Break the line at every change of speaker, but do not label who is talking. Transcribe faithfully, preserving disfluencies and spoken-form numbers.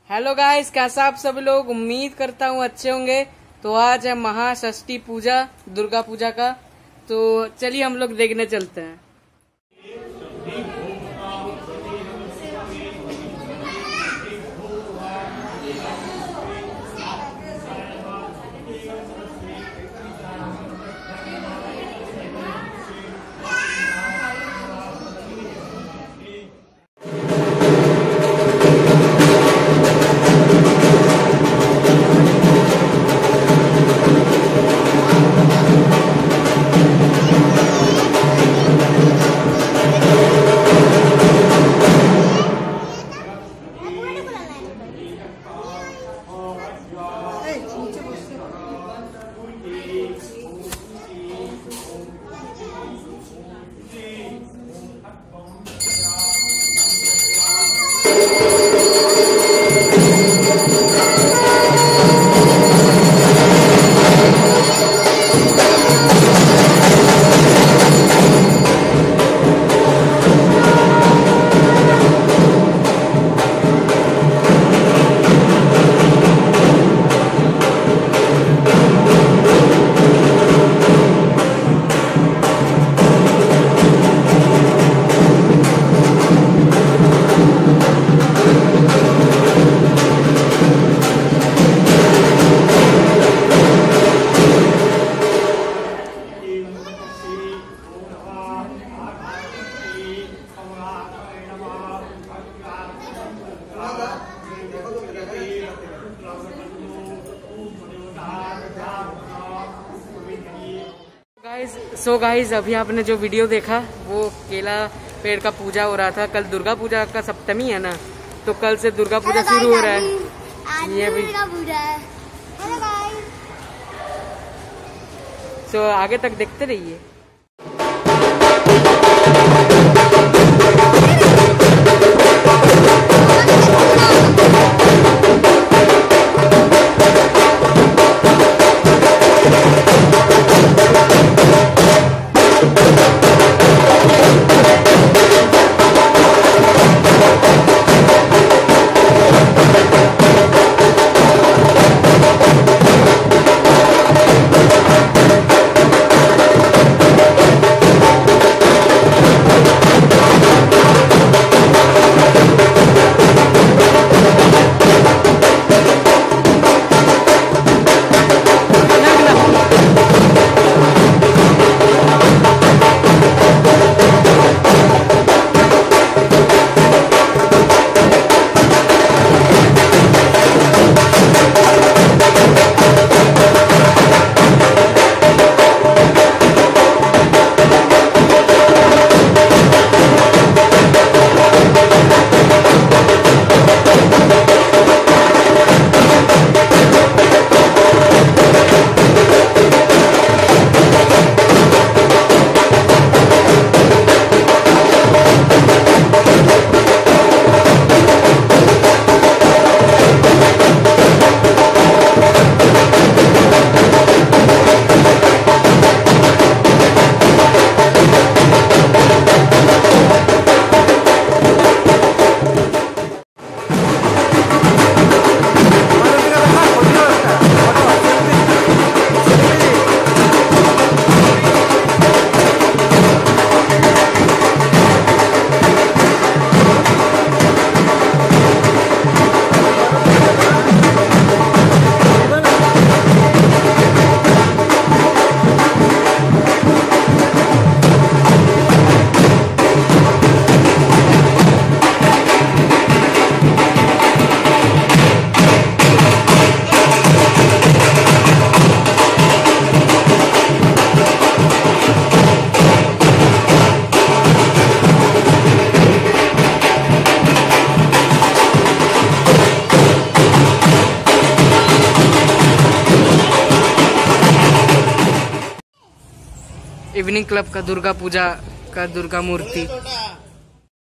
Hello guys, कैसा आप सब लोग। उम्मीद करता हूँ अच्छे होंगे। तो आज है महाषष्ठी पूजा, दुर्गा पूजा का। तो चलिए हम लोग देखने चलते हैं। सो गाइज अभी आपने जो वीडियो देखा वो केला पेड़ का पूजा हो रहा था। कल दुर्गा पूजा का सप्तमी है ना, तो कल से दुर्गा पूजा शुरू हो रहा है। ये भी सो आगे तक देखते रहिए। इवनिंग क्लब का दुर्गा पूजा का दुर्गा मूर्ति।